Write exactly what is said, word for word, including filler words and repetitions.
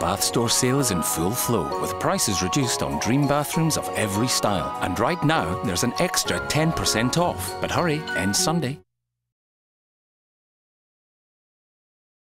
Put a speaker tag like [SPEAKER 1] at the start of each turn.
[SPEAKER 1] Bathstore sale is in full flow, with prices reduced on dream bathrooms of every style. And right now, there's an extra ten percent off. But hurry, ends Sunday.